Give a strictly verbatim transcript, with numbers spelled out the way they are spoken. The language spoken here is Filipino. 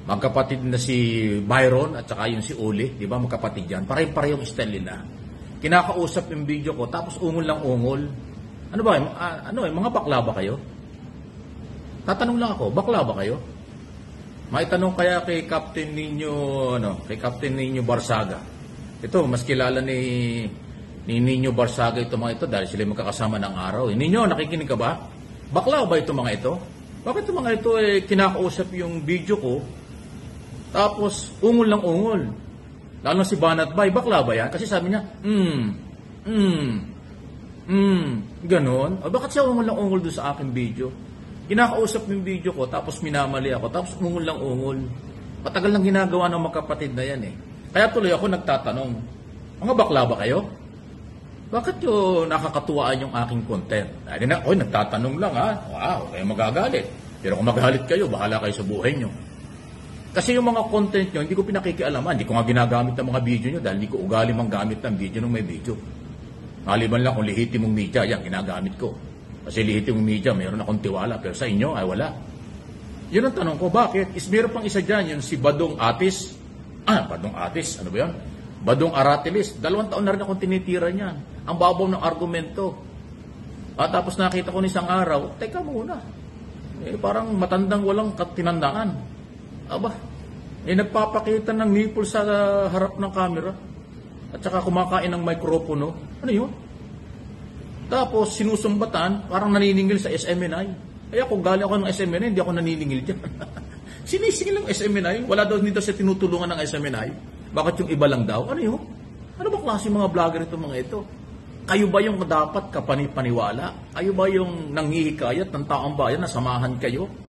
Magkapatid na si Byron at saka yung si Uli, di ba? Magkapatid yan. Pare-pare yung style nila. Kinakausap yung video ko, tapos ungol lang ungol. Ano ba? Uh, ano eh, mga bakla ba kayo? Tatanong lang ako, bakla ba kayo? May tanong kaya kay Captain Nino, ano, kay Captain Nino Barsaga. Ito, mas kilala ni ni Nino Barsaga ito mga ito dahil sila magkakasama ng araw. Eh, Nino, nakikinig ka ba? Bakla ba ito mga ito? Bakit ito mga ito eh, kinakausap yung video ko, tapos ungol lang ungol. Lalo si Banat Bay, bakla ba yan? Kasi sabi niya, hmm, hmm, hmm, ganon. O bakit siya ungol lang ungol doon sa aking video? Kinakausap yung video ko, tapos minamali ako, tapos ungol lang ungol. Matagal lang ginagawa ng magkapatid na yan eh. Kaya tuloy ako nagtatanong, mga bakla ba kayo? Bakit yung nakakatuwaan yung aking content? Dahil na, oy, nagtatanong lang ha. Wow, kayo magagalit. Pero kung magalit kayo, bahala kayo sa buhay nyo. Kasi yung mga content nyo, hindi ko pinakikialaman. Hindi ko nga ginagamit ng mga video nyo dahil hindi ko ugali mang gamit ng video nung may video. Maliban lang kung lehitimong media, yan, ginagamit ko. Kasi lehitimong media, mayroon akong tiwala. Pero sa inyo, ay wala. Yun ang tanong ko, bakit? Is meron pang isa dyan, yung si Badong Atis. Ah, Badong Atis, ano ba yan? Badong Aratilis, dalawang taon na rin akong tinitira niyan. Ang babaw ng argumento. At tapos nakita ko nisang araw, teka muna. Eh, parang matandang walang tinandaan. Aba, eh nagpapakita ng nipple sa uh, harap ng camera. At saka kumakain ng mikropono. Ano yun? Tapos sinusumbatan, parang naniningil sa S M N I. Kaya kung galing ako ng S M N I, hindi ako naniningil dyan. Sinisingil ng S M N I. Wala daw dito sa tinutulungan ng S M N I. Bakit yung iba lang daw? Ano yun? Ano ba klase mga vlogger ito mga ito? Kayo ba yung dapat kapanipaniwala? Kayo ba yung nanghihikayat ng taong bayan na samahan kayo?